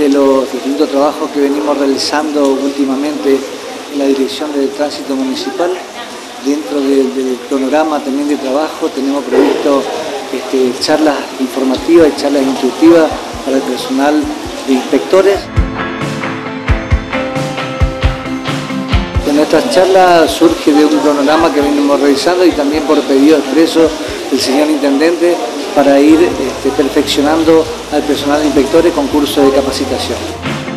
de los distintos trabajos que venimos realizando últimamente en la Dirección de Tránsito Municipal. Dentro del cronograma también de trabajo tenemos previsto charlas informativas y charlas instructivas para el personal de inspectores. Bueno, esta charla surge de un cronograma que venimos realizando y también por pedido expreso del señor Intendente para ir perfeccionando al personal de inspectores con cursos de capacitación.